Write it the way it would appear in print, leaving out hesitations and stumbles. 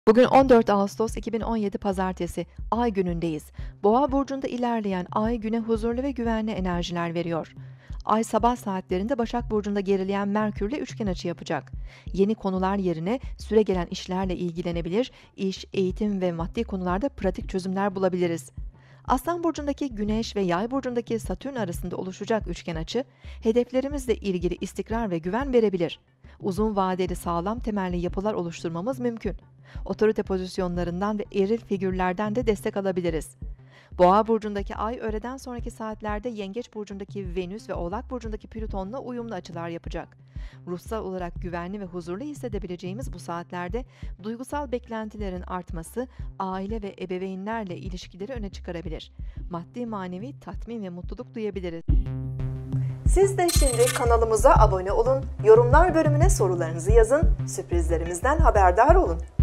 Bugün 14 Ağustos 2017 Pazartesi, Ay günündeyiz. Boğa burcunda ilerleyen Ay güne huzurlu ve güvenli enerjiler veriyor. Ay sabah saatlerinde Başak burcunda gerileyen Merkürle üçgen açı yapacak. Yeni konular yerine süregelen işlerle ilgilenebilir, iş, eğitim ve maddi konularda pratik çözümler bulabiliriz. Aslan burcundaki Güneş ve Yay burcundaki Satürn arasında oluşacak üçgen açı, hedeflerimizle ilgili istikrar ve güven verebilir. Uzun vadeli sağlam temelli yapılar oluşturmamız mümkün. Otorite pozisyonlarından ve eril figürlerden de destek alabiliriz. Boğa burcundaki Ay öğleden sonraki saatlerde Yengeç burcundaki Venüs ve Oğlak burcundaki Plüton'la uyumlu açılar yapacak. Ruhsal olarak güvenli ve huzurlu hissedebileceğimiz bu saatlerde duygusal beklentilerin artması aile ve ebeveynlerle ilişkileri öne çıkarabilir. Maddi manevi tatmin ve mutluluk duyabiliriz. Siz de şimdi kanalımıza abone olun, yorumlar bölümüne sorularınızı yazın, sürprizlerimizden haberdar olun.